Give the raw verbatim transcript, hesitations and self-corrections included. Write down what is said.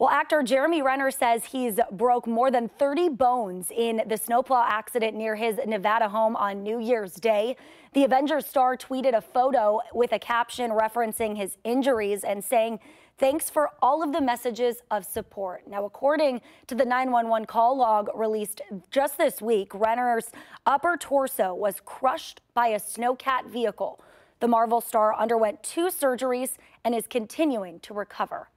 Well, actor Jeremy Renner says he's broke more than thirty bones in the snowplow accident near his Nevada home on New Year's Day. The Avengers star tweeted a photo with a caption referencing his injuries and saying, "Thanks for all of the messages of support." Now, according to the nine one one call log released just this week, Renner's upper torso was crushed by a snowcat vehicle. The Marvel star underwent two surgeries and is continuing to recover.